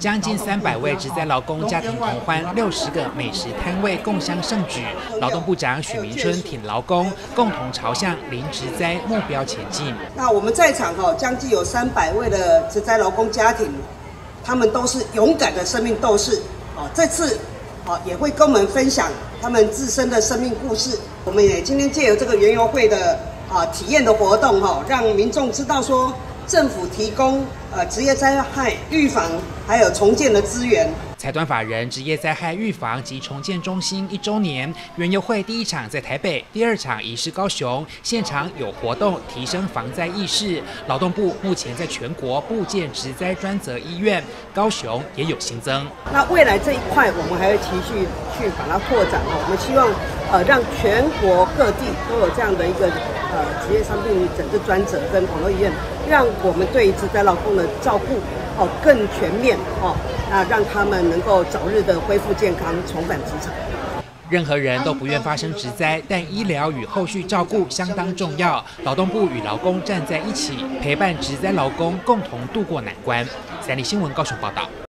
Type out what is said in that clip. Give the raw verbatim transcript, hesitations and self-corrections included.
将近三百位职灾劳工家庭同欢，六十个美食摊位共襄盛举。劳动部长许明春挺劳工，共同朝向零职灾目标前进。 那我们在场哦，将近有三百位的职灾劳工家庭，他们都是勇敢的生命斗士。哦，这次哦也会跟我们分享他们自身的生命故事。我们也今天借由这个园游会的啊体验的活动哈，让民众知道说，政府提供呃职业灾害预防还有重建的资源。 财团法人职业灾害预防及重建中心一周年园游会第一场在台北，第二场移师高雄，现场有活动提升防灾意识。劳动部目前在全国布建职灾专责医院，高雄也有新增。 那未来这一块我们还会持续去把它扩展哦，我们希望呃让全国各地都有这样的一个呃职业伤病诊治专责跟网络医院，让我们对职灾劳工的照顾哦更全面哦，那让他们能够早日的恢复健康，重返职场。 任何人都不愿发生职灾，但医疗与后续照顾相当重要。劳动部与劳工站在一起，陪伴职灾劳工共同度过难关。三立新闻高雄报道。